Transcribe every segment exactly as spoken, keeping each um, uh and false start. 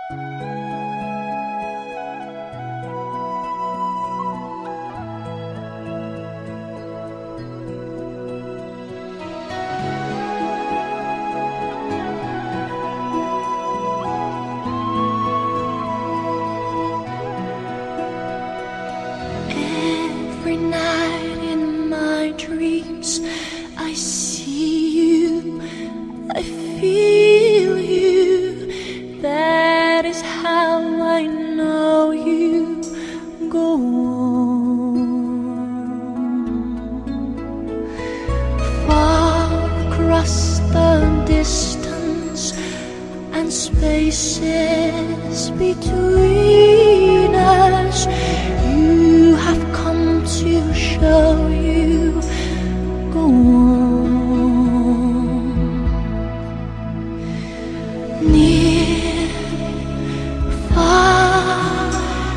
Every night in my dreams I see you, I feel you. That is how I know you. Go on. Far across the distance and spaces between us, you have come to show you. Go on. Near, far,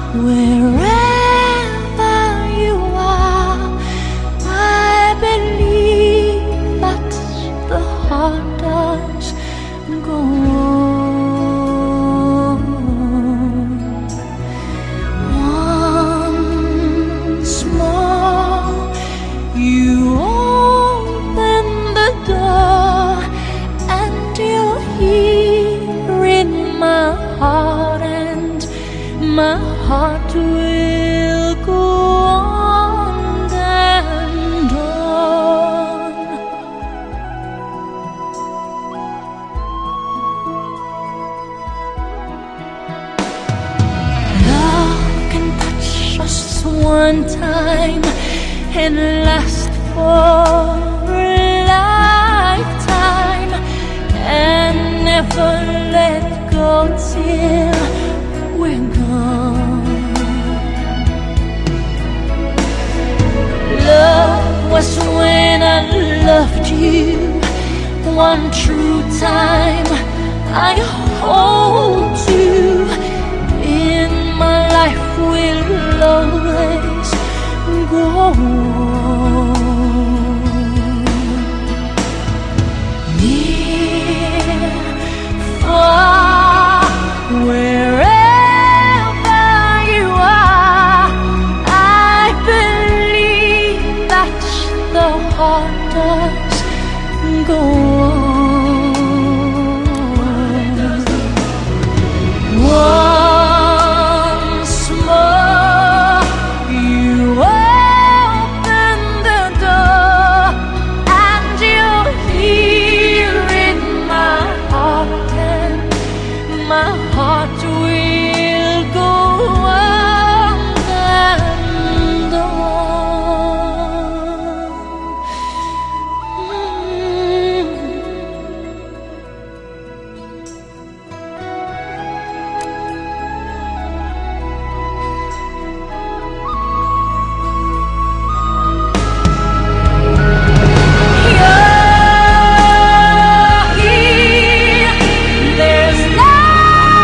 wherever you are, I believe that the heart does. Go on. Once more, you open the door, and you're here in my heart, and my heart will go on and on. Love can touch us one time and last for a lifetime, and never let go till we're gone. Love was when I loved you one true time. I hold you in my life, will always go on. Near, far, wherever you are, I believe that the heart does go on. Once more, you open the door, and you're here in my heart, and my heart will go on and on. You're here, there's nothing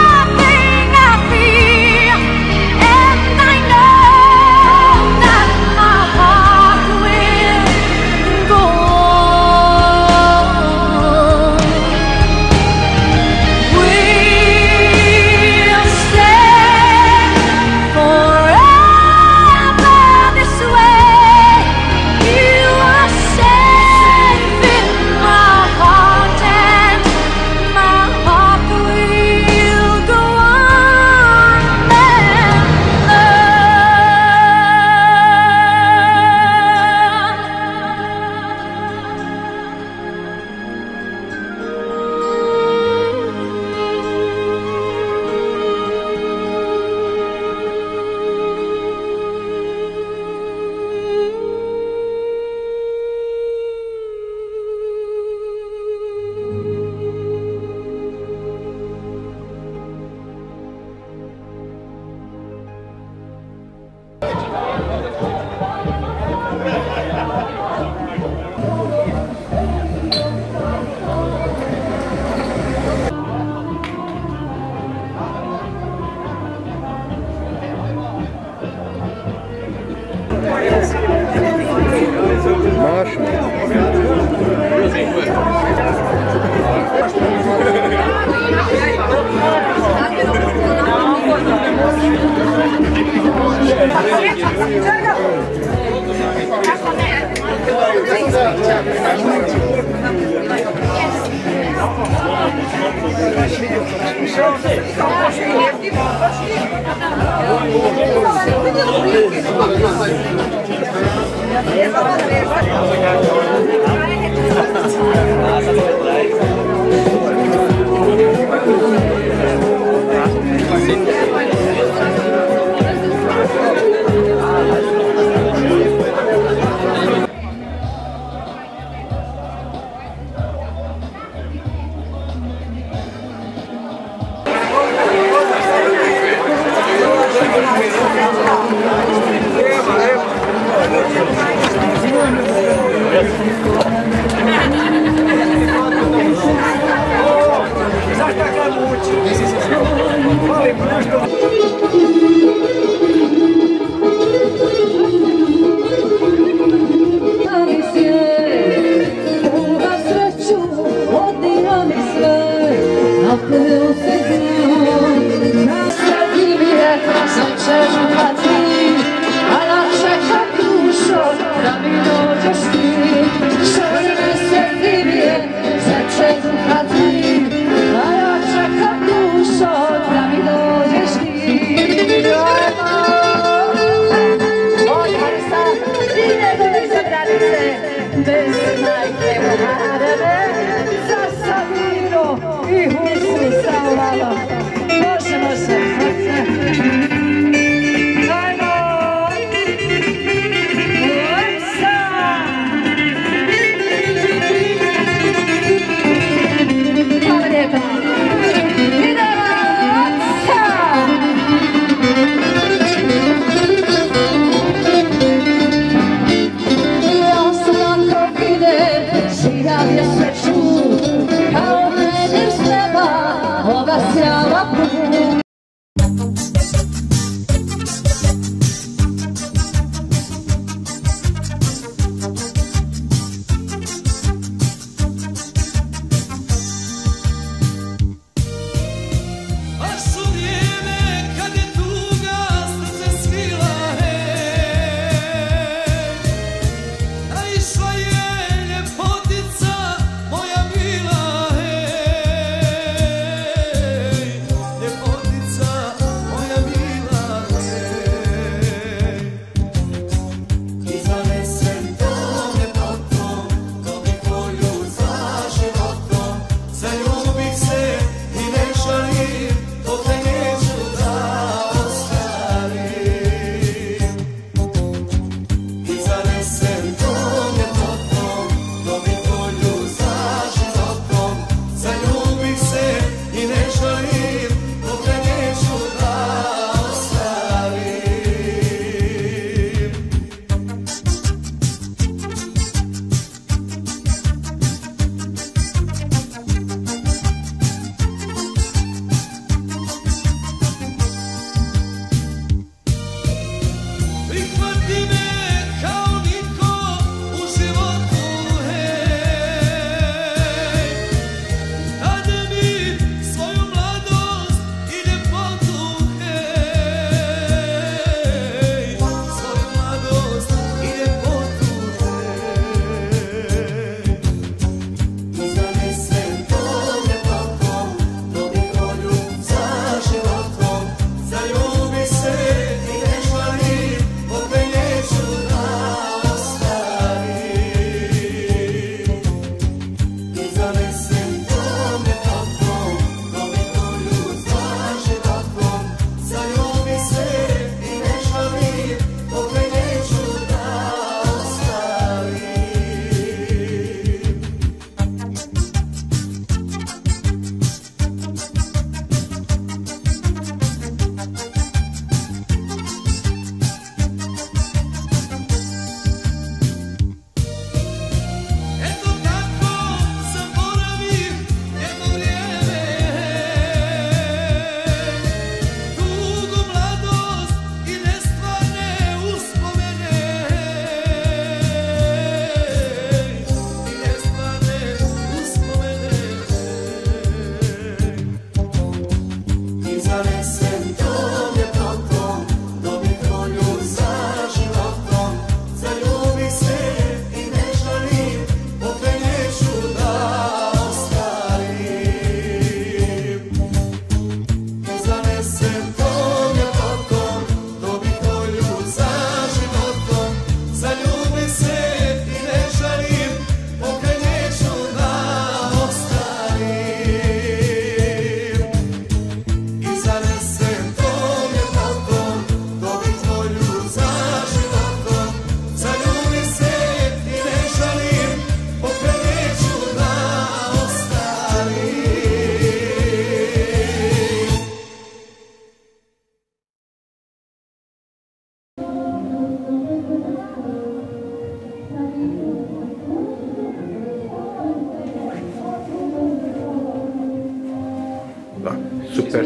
Super.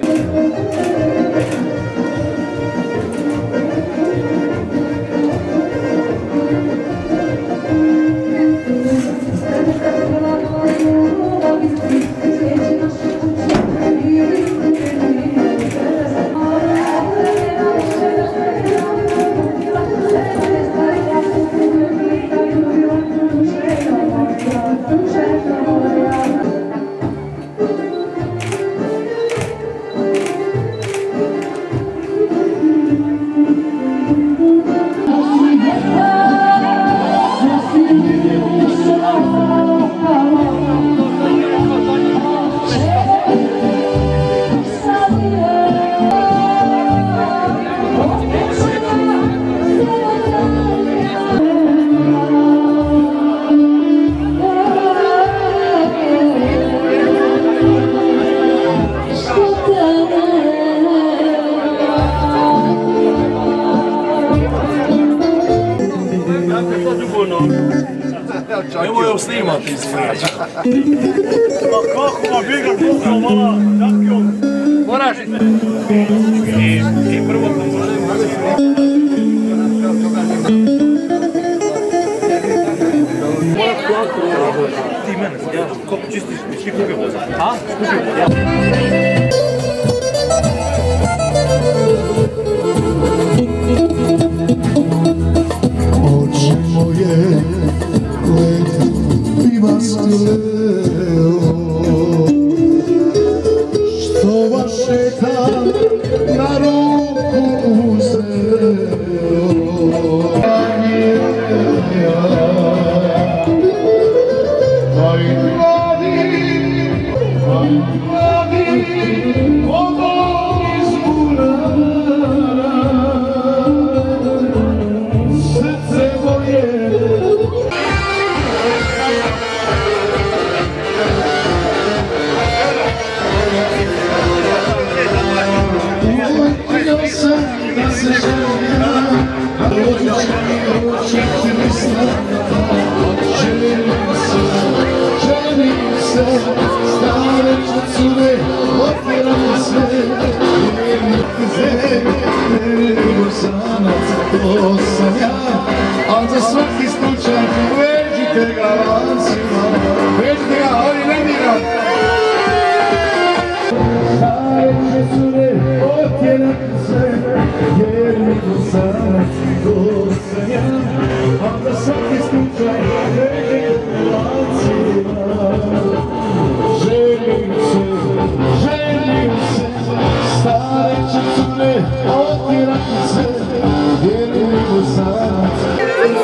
Nemoj snimati iz Frađa. Ma kako ma biga koliko mala, čampion. Moraš. I, i prvo ti mene, ja kako čistiš, ti kupio voza. A? Kupio voza. Oči moje ima skleo, što vas šetam na ruku uzeo. Aj mladi, aj mladi, ovo izgurara, srce moje. Da se želim, dođeš mi očekti mi snada, želim se, želim se, stare čucune, otjeram sve, jedni kze, nego sanac, to sam ja, a za svaki slučaj vežite ga lancima, vežite ga, oni ne dira. Stare čucune, otjeram sve, jedni sanac, to sam ja, a za svaki slučaj vežite ga lancima. Želim se, želim se, stare čucune, otjeram sve, jedni sanac.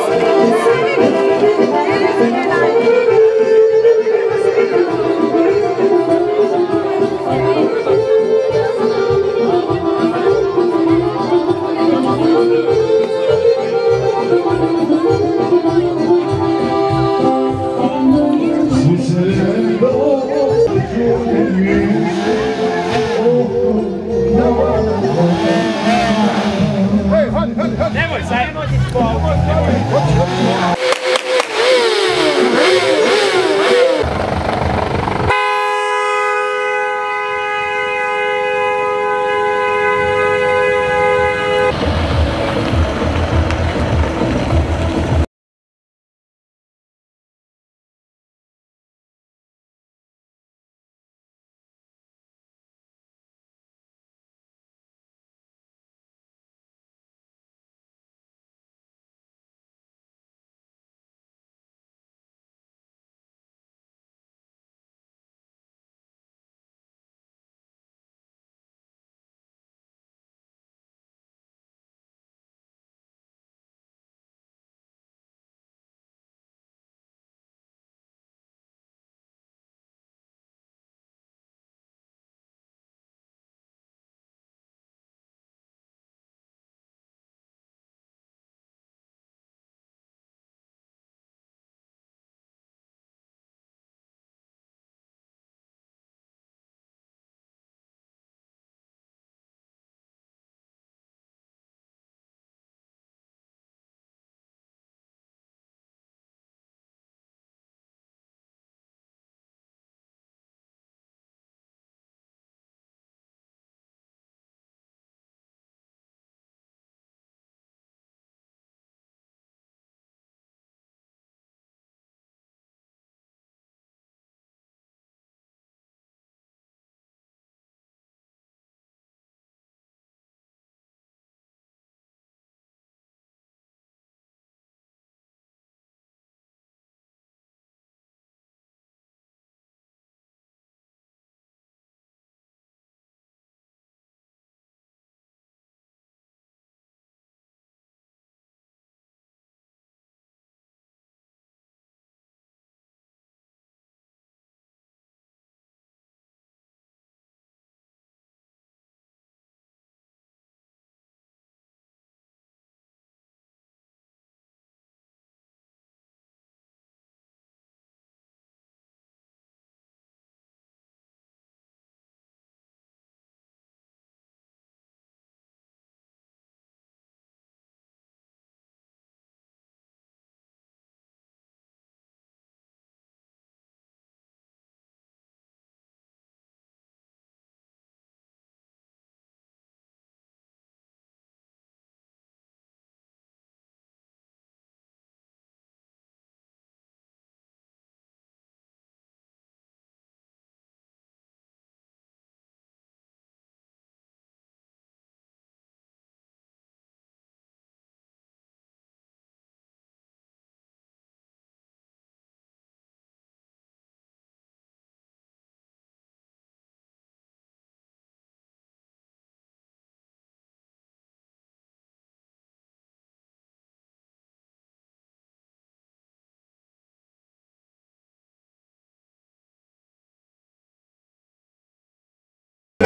Nemoj, sajmo ti spolu.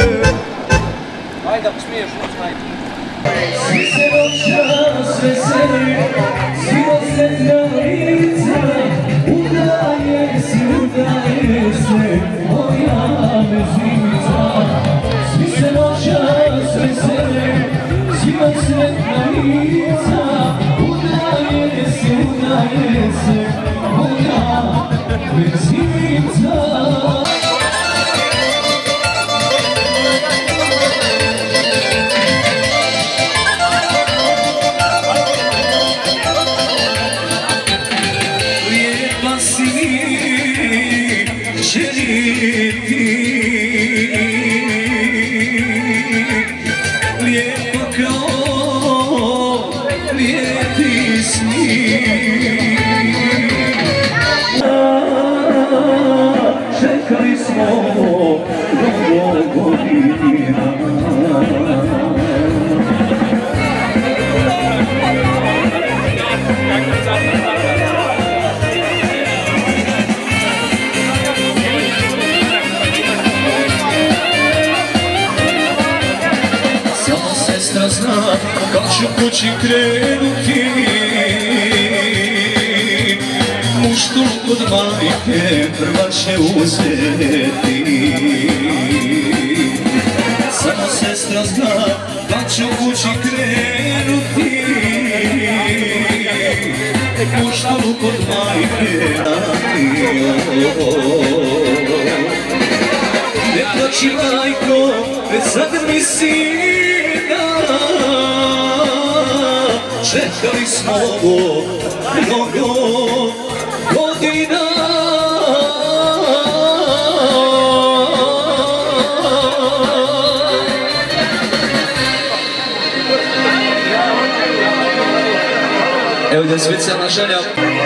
Ajde, ako smiješ, ajde. Svi se noćas veseli, svima sretna lica, udaje se, udaje se, moja mezimica. Svi se noćas veseli, svima sretna lica, udaje se, udaje se, moja mezimica. Lijepo kao lijepi sni. Čekali smo mnogo godina. Sestra zna kad ću kući krenuti, muštu kod majke prva će uzeti. Samo sestra zna kad ću kući krenuti, muštu kod majke dati. Ne plaći majko, već sad mi sina, čekali smo ovo mnogo godina. Evo da specijalna želja.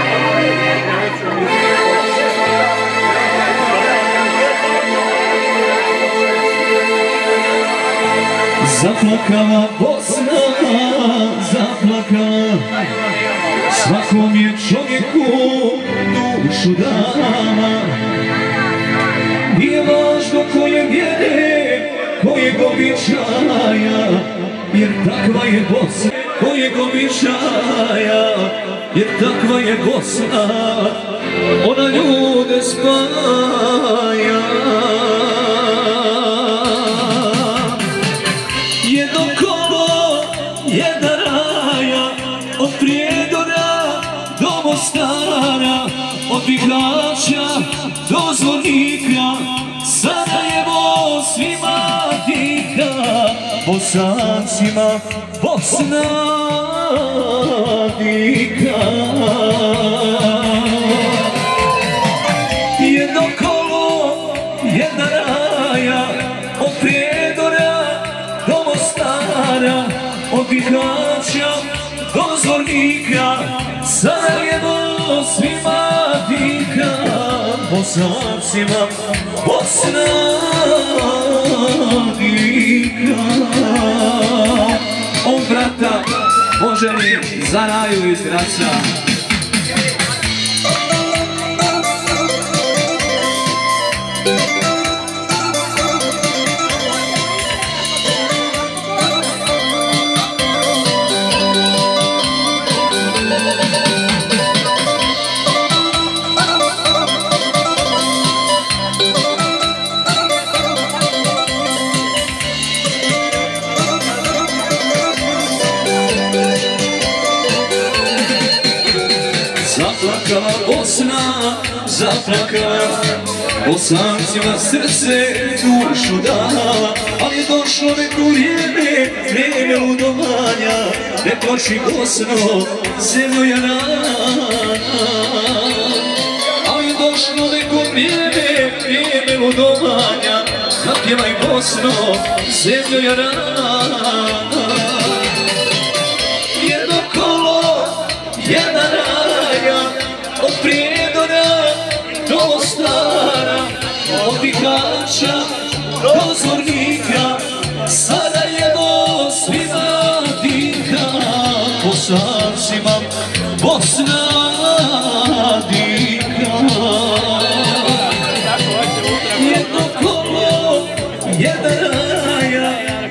Zaplakala Bosna, zaplakala, svakom je čovjeku dušu dala. Nije važno koje vjere, kojeg običaja, jer takva je Bosna, kojeg običaja, jer takva je Bosna, ona ljude spaja. Jedno kolo, jedna raja, od Prijedora do Mostara, od Bihaća do Zvornika, Sarajevo svima diha, Bosancima Bosna diha. Jedno kolo, jedna raja, od Prijedora do Mostara, od Bihaća do Zvornika, Sarajevo svima diha, Bosancima Bosna diha. Od brata poželi za raju iz Graca. Zaplakala Bosna, zaplakala, Bosancima srce dušu dala, ali je došlo neko vrijeme, vrijeme ludovanja. Ne plači Bosno, zemljo je rana, ali je došlo neko vrijeme, vrijeme ludovanja. Zapjevaj Bosno, zemljo je rana. Jedno kolo, jedna raja, od Prijedora do Mostara, od Bihaća do Zvornika, Sarajevo svima diha, Bosancima Bosna diha. Jedno kolo, jedna raja,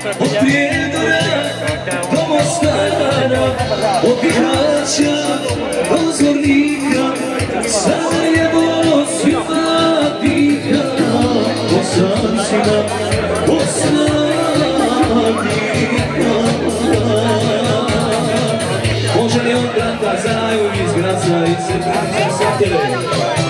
od Prijedora do Mostara, od Bihaća do Zvornika, Sarajevo svima diha, Bosancima, Bosanika. Može li on granta znaju iz Graca i Srebrnica Satele?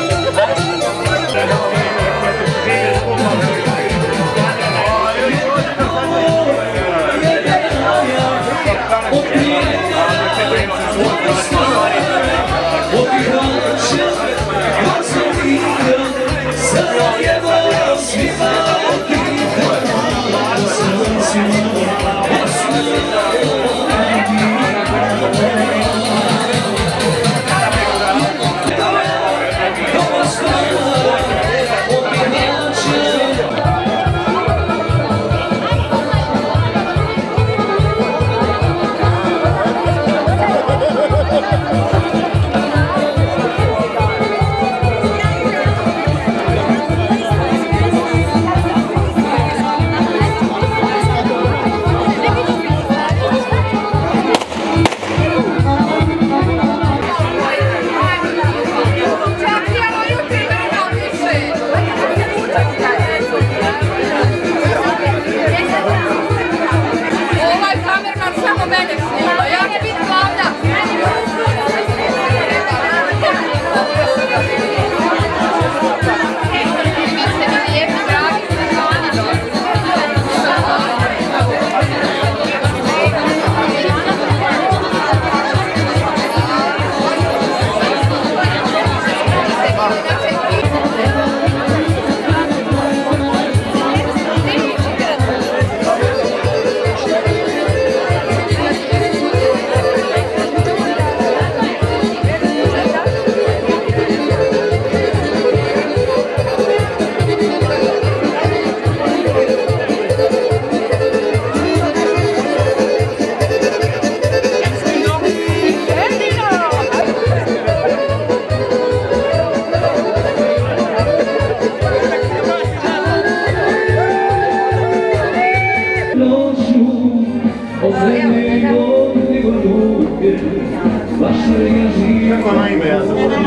Kako na ime ja zaboravim?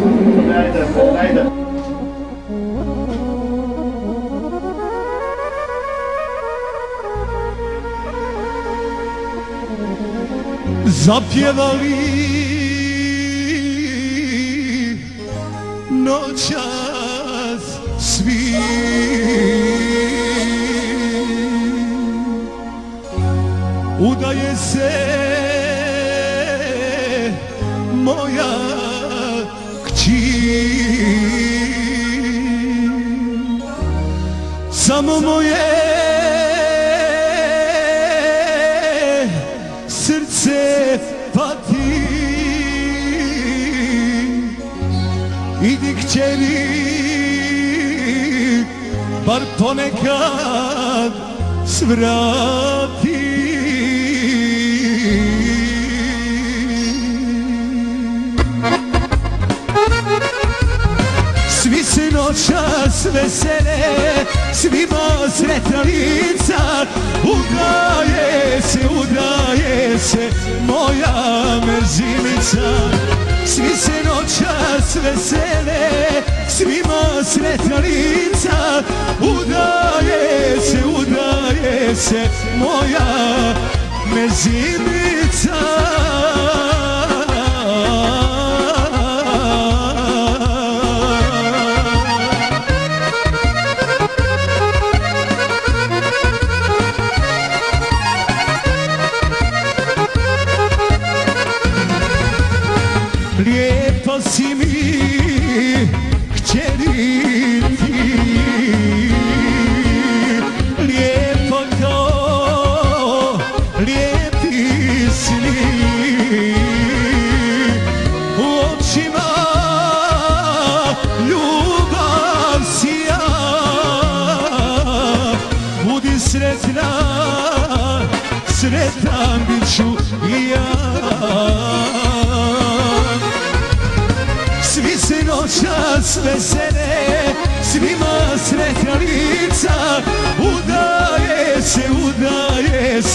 Ajde, ajde. Zapjevali noćas svi, udaje se moja kći, samo moje srce pati. Idi kćeri, bar ponekad svrati. Svi se noćas vesele, svima sretna lica, udaje se, udaje se moja mrzimica. Svi se noćas vesele, svima sretna lica, udaje se, udaje se moja mrzimica. Lijepa si mi, kćeri ti, lijepa kao lijepi sni. U očima ljubav sija, budi sretna, sretan bit ću i ja. Svi se noćas vesele, svima sretna lica, udaje se, udaje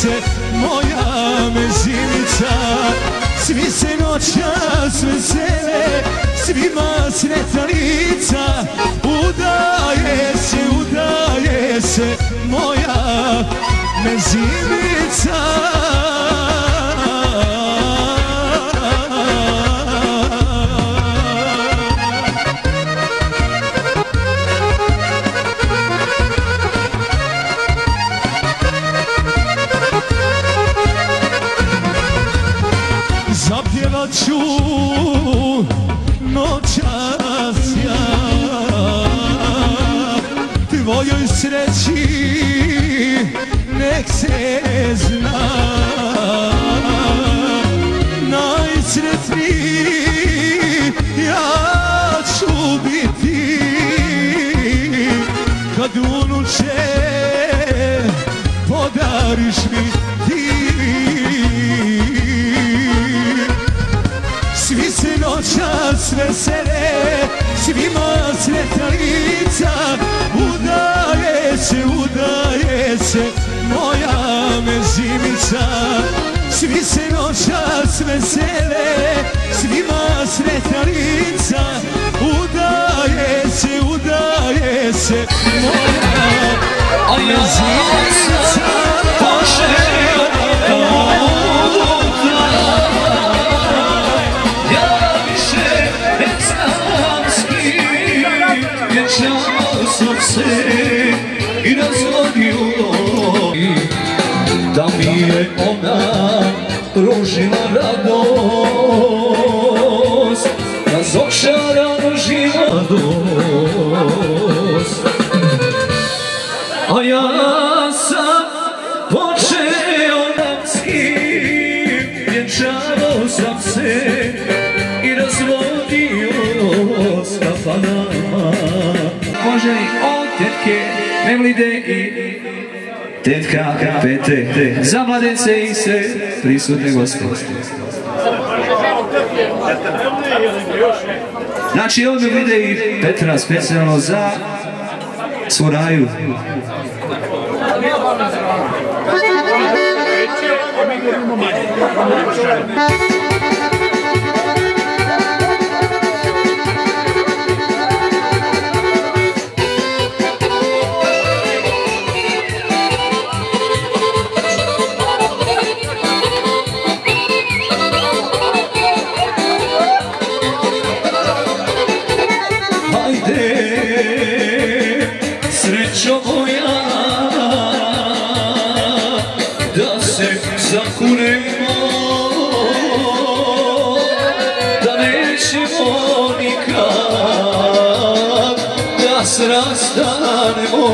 se moja mezimica. Svi se noćas vesele, svima sretna lica. Udaje se, udaje se moja mezimica. Zapjevat ću noćas ja tvojoj sreći, nek se zna. Najsretniji ja ću biti kad unuče podariš mi ti. Svi se noćas vesele, svima sretna lica. Udaje se, udaje se moja mezimica. Svi se noćas vesele, svima sretna lica. Udaje se, udaje se moja mezimica. Sam se i razvodio da mi je ona pružila radost, razočarano živost. A ja sam počeo damski, vjenčao sam se i razvodio s kafanama. Uvaženi od tetke Memlide i tetka Petre, za mladence i sve prisutne goste. Znači od Memlide i Petra specijalno za Soraju. Srećo moja, da se zakunemo, da nećemo nikad da se rastanemo,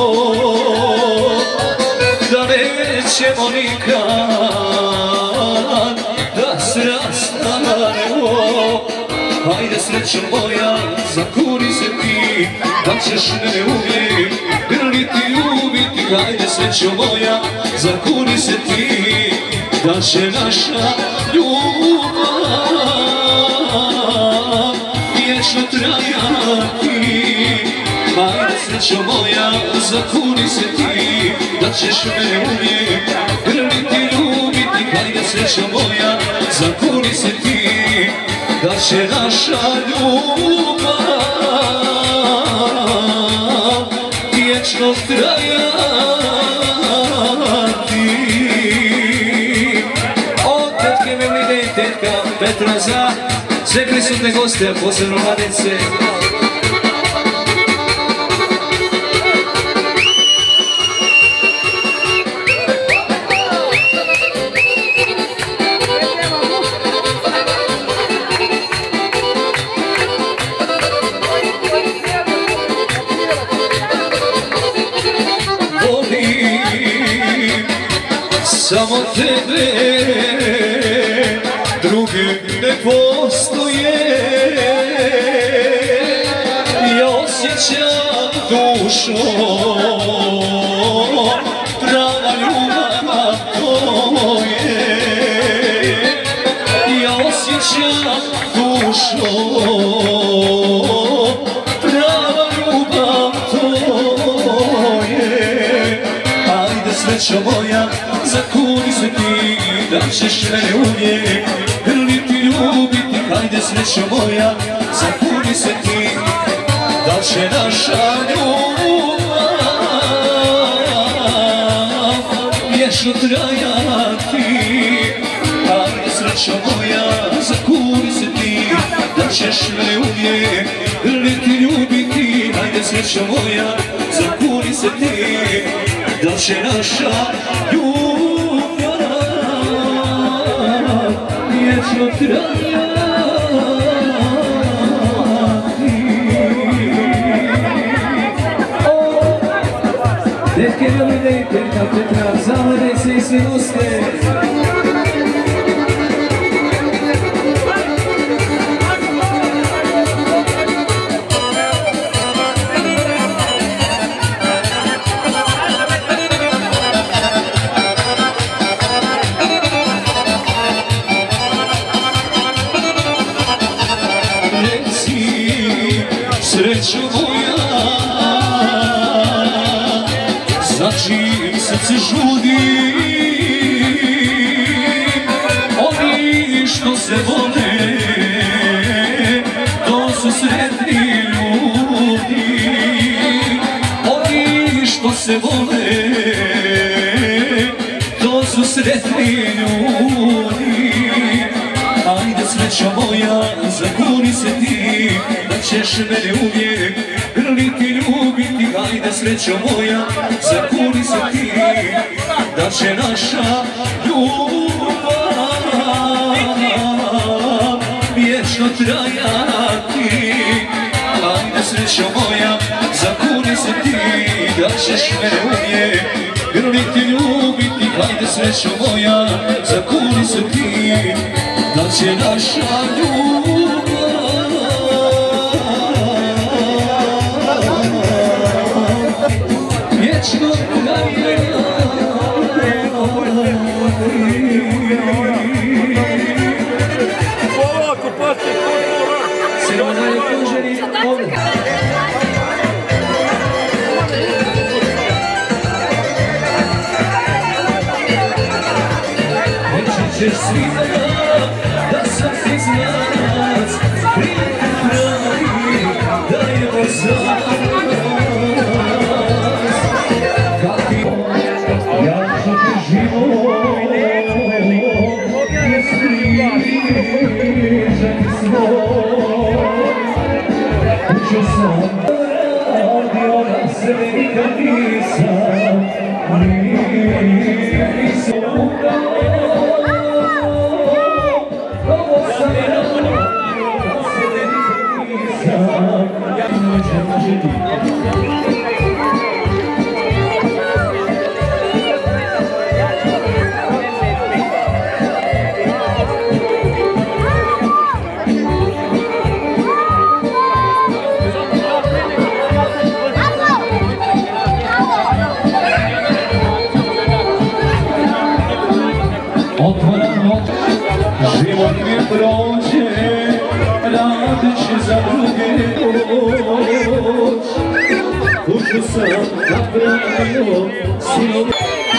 da nećemo nikad da se rastanemo. Hajde srećo moja, zakuni se ti, da ćeš mene uvijek grliti, ljubiti. Hajde srećo moja, zakuni se ti, da će naša ljubav vječno trajati. Hajde srećo moja, zakuni se ti, da ćeš mene uvijek grliti, ljubiti. Hajde srećo moja, zakuni se ti, da će naša ljubav vječno trajati. Od tetke Memlide i tetka Petra za sve prisutne goste, posebno mladence. Samo tebe, druge ne postoje. Ja osjećam dušom prava ljubav tvoje. Ja osjećam dušom prava ljubav tvoje. Ajde srećo moja, zakuni se ti da ćeš mene uvijek grliti, ljubiti. Hajde srećo moja, zakuni se ti da će naša ljubav vječno trajati. Hajde srećo moja, zakuni se ti da ćeš mene uvijek grliti, ljubiti. Hajde srećo moja, zakuni se ti da će naša ljubav vječno trajati. Detke ne vidite kako te treba, zavledaj se i sve uste. Srećo moja, za čim srce žudi, oni što se vole, to su sretni ljudi. Oni što se vole, to su sretni ljudi. Ajde srećo moja, zakuni se ti da ćeš mene uvijek grliti, ljubiti. Ajde srećo moja, zakuni se ti da će naša ljubav vječno trajati. Ajde srećo moja, zakuni se ti da ćeš mene uvijek grliti, ljubiti. Ajde srećo moja, zakuni se ti da će naša ljubav vječno trajati. Polako, pašte, polako. Siroma dalje kuženi, ovdje. Reći ćeš svima da sam ti znac, prijatelj pravi, da je moj zas. Kad ti ja ću ti život je strižen svoj. Učio sam radio na sebe nikad nisam, nisam upravo. Život mi prođe, radeći za druge doć. Kuću sam napravio, sinove.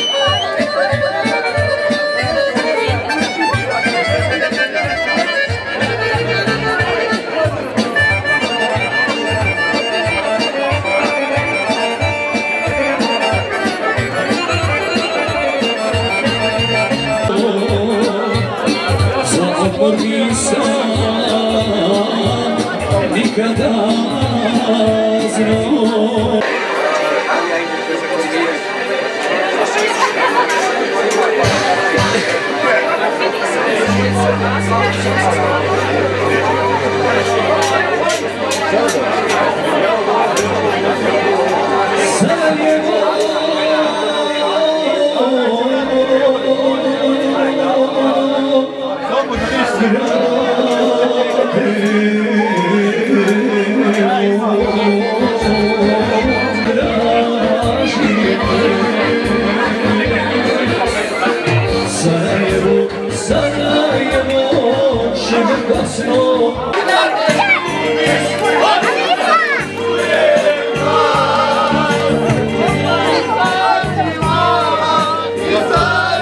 Odmor nisam nikada znao. Sarajevo, Sarajevo, širokosno. It's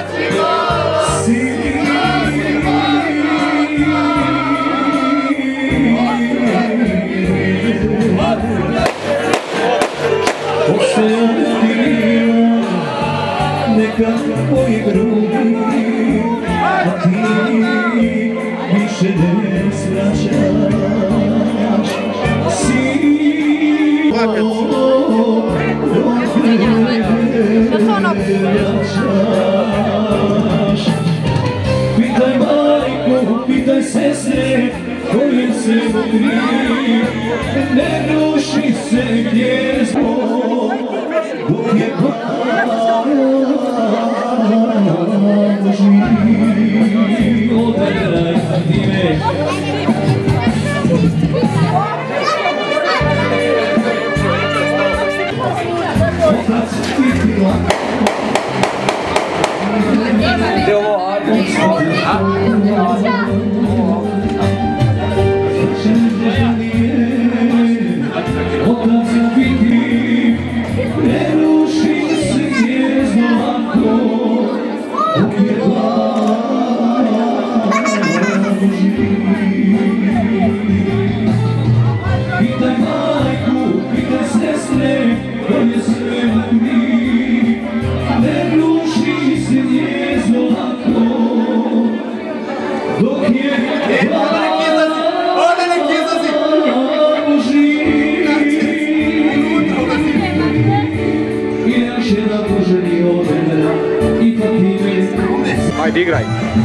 majka moje drugi, a ti više ne svraćaš. Sino, dok ne vraćaš. Pitaj majku, pitaj sestre, koje se mudri, ne ruši se gnjezdo, dok je Bog živi. Oderaj ti me. Otac ti bila. Gdje ovo album? Otac biti, ne ruši se gnjezdo lako, dok je Bog živi. Pitaj majku, pitaj sestre, koje sve mudri, ne ruši se gnjezdo lako, dok je Bog Ajde, igraj.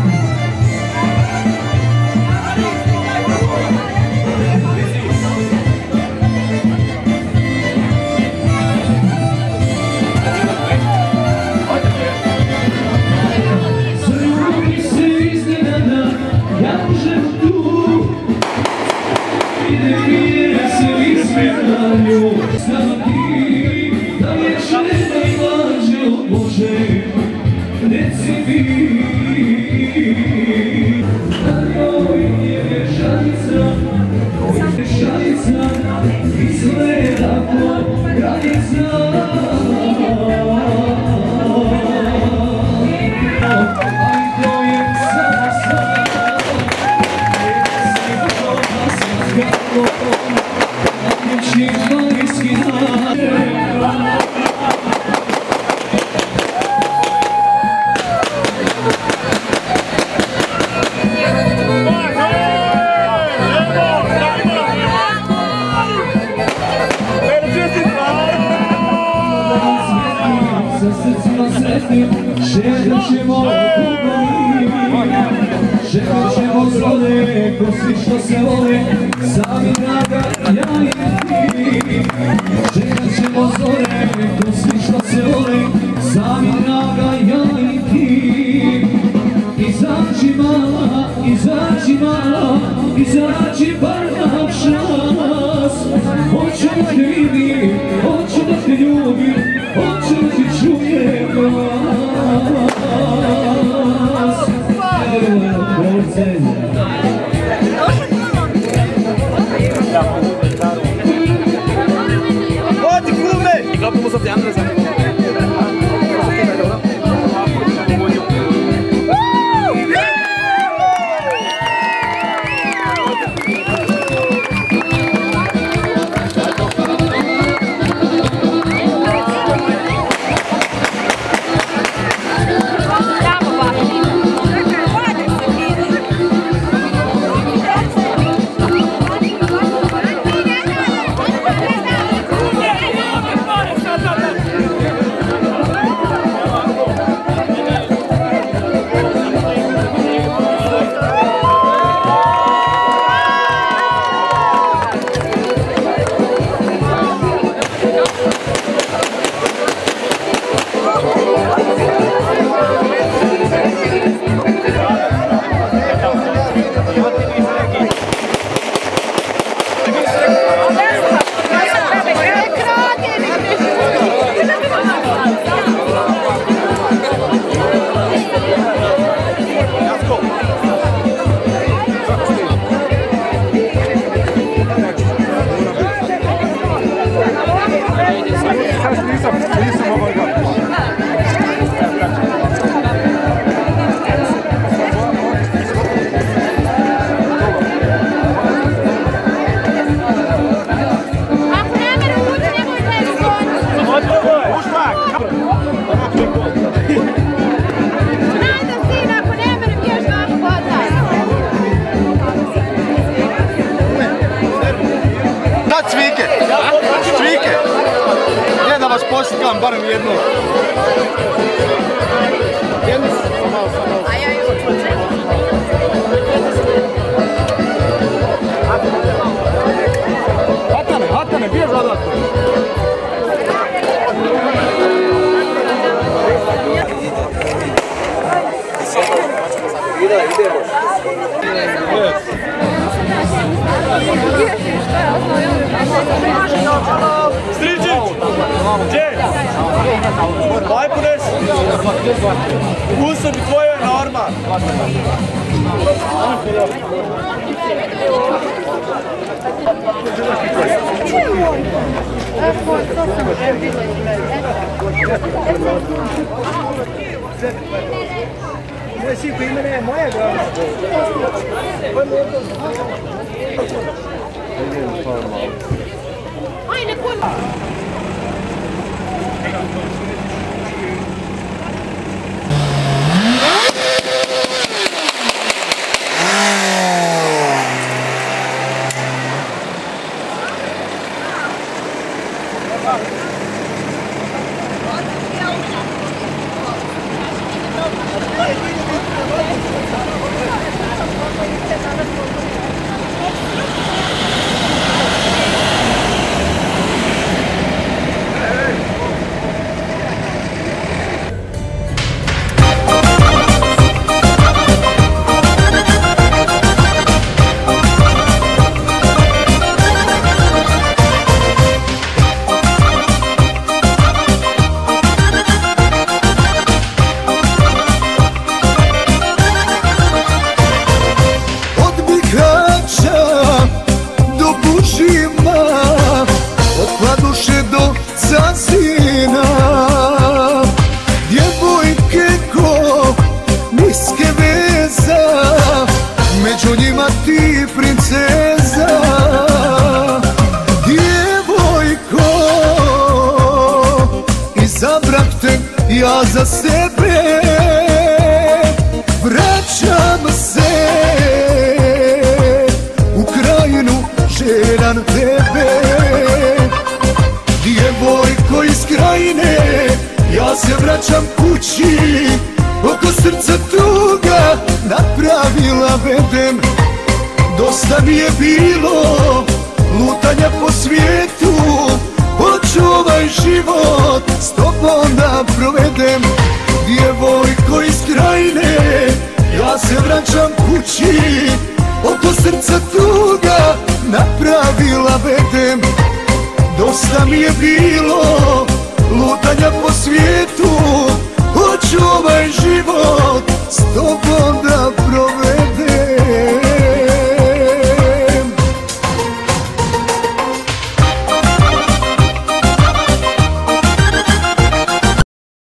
Zaljubi se iznenada, jažem tu, ide mir se ismijaju. Znam ti da je žena i laže od Bože, reci mi. Da joj je šalica, šalica izgleda ko granica. Ali to je samo sada, si doba si zgalo, neći malijski dan. Sa srcima sretnim šetat ćemo dugovi, šetat ćemo zvone ko svi što se vole, sami draga ja i ti. Šetat ćemo zvone ko svi što se vole, sami draga ja i ti. Izađi mala, izađi mala, izađi bar na čas. Hoću da te vidim, hoću da te ljubim, hoću da ti čujem glas. Evo borce. Odi kume! I kako mu sa te Andresa? naslikam barem jednu. Jednu sam malo samo. A ja još Hatane, Hatane, bjež odatle. Stričić! Gdje? Majpunes? U sebi tvoje je norma. Moje siko imene je moja glava. Ajde, pojma! Među njima ti princeza, djevojko, izabrah te ja za sebe, vraćam se u krajinu željan tebe. Djevojko iz krajine, ja se vraćam kući, oko srca tuga napravila vedem. Dosta mi je bilo lutanja po svijetu, hoću ovaj život s tobom da provedem. Djevojko iz krajine, ja se vraćam kući, oko srca tuga napravila vedem. Dosta mi je bilo lutanja po svijetu, hoću ovaj život s tobom da